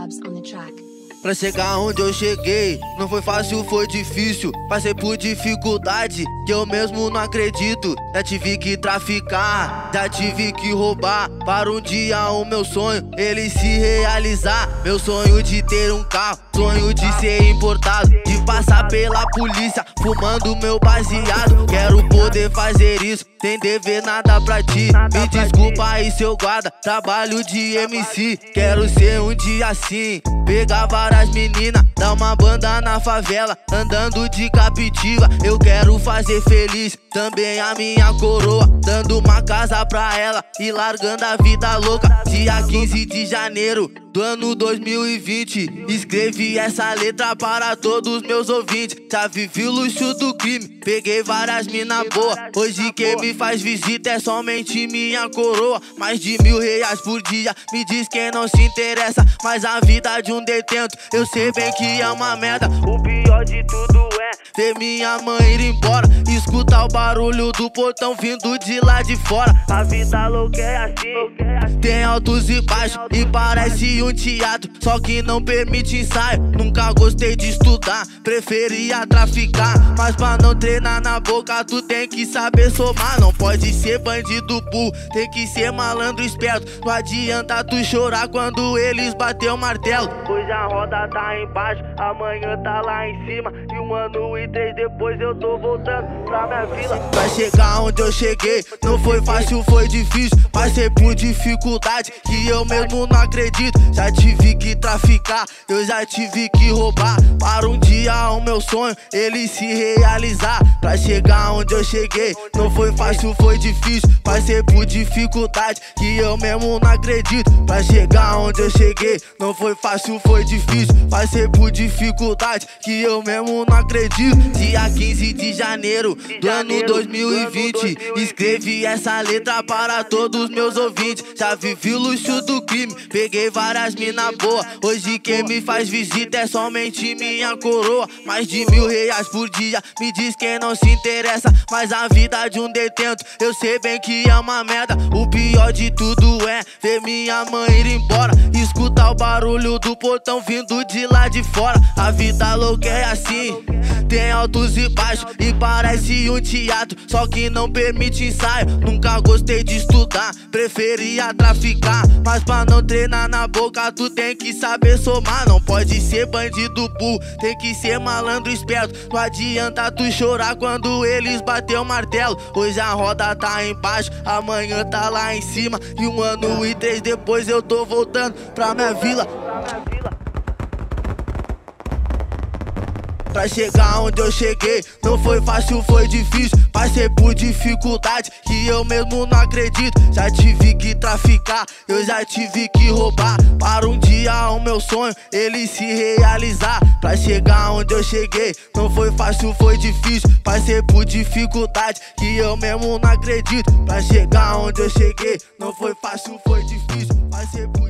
Dubs on the track. Pra chegar onde eu cheguei, não foi fácil, foi difícil. Passei por dificuldade que eu mesmo não acredito. Já tive que traficar, já tive que roubar, para um dia o meu sonho ele se realizar. Meu sonho de ter um carro, sonho de ser importado, de passar pela polícia fumando meu baseado. Quero poder fazer isso sem dever nada pra ti. Me desculpa aí, seu guarda, trabalho de MC. Quero ser um dia assim, pegar várias meninas, dar uma banda na favela, andando de captiva. Eu quero fazer feliz também a minha coroa, dando uma casa pra ela e largando a vida louca. Dia 15 de janeiro do ano 2020, escrevi essa letra para todos meus ouvintes. Já vivi o luxo do crime, peguei várias mina boa. Hoje quem me faz visita é somente minha coroa. Mais de R$1.000 por dia, me diz quem não se interessa. Mas a vida de um detento, eu sei bem que é uma merda. O pior de tudo é ver minha mãe ir embora, escutar o barulho do portão vindo de lá de fora. A vida louca é assim, tem altos e baixos e parece um teatro, só que não permite ensaio. Nunca gostei de estudar, preferia traficar, mas pra não treinar na boca tu tem que saber somar. Não pode ser bandido burro, tem que ser malandro esperto. Não adianta tu chorar quando eles bater o martelo. Hoje a roda tá embaixo, amanhã tá lá em cima, e 1 ano e 3 depois eu tô voltando pra minha vila. Pra chegar onde eu cheguei, não foi fácil, foi difícil. Passei por dificuldade que eu mesmo não acredito. Já tive que traficar, eu já tive que roubar, para um dia o meu sonho ele se realizar. Pra chegar onde eu cheguei, não foi fácil, foi difícil. Passei por dificuldade que eu mesmo não acredito. Pra chegar onde eu cheguei, não foi fácil, foi difícil. Passei por dificuldade que eu mesmo não acredito. Dia 15 de janeiro do ano 2020, escrevi essa letra para todos meus ouvintes. Já vivi o luxo do crime, peguei várias mina boa. Hoje quem me faz visita é somente minha coroa. Mais de R$1.000 por dia, me diz quem não se interessa. Mas a vida de um detento, eu sei bem que é uma merda. O pior de tudo é ver minha mãe ir embora, escutar o barulho do portão vindo de lá de fora. A vida louca é assim, tem altos e baixos e parece um teatro, só que não permite ensaio. Nunca gostei de estudar, preferia traficar, mas pra não treinar na boca tu tem que saber somar. Não pode ser bandido burro, tem que ser malandro esperto. Não adianta tu chorar quando eles bater o martelo. Hoje a roda tá embaixo, amanhã tá lá em cima, e 1 ano e 3 depois eu tô voltando pra minha vila. Pra chegar onde eu cheguei, não foi fácil, foi difícil. Passei por dificuldade que eu mesmo não acredito. Já tive que traficar, eu já tive que roubar, para um dia o meu sonho ele se realizar. Pra chegar onde eu cheguei, não foi fácil, foi difícil. Passei por dificuldade que eu mesmo não acredito. Pra chegar onde eu cheguei, não foi fácil, foi difícil. Passei por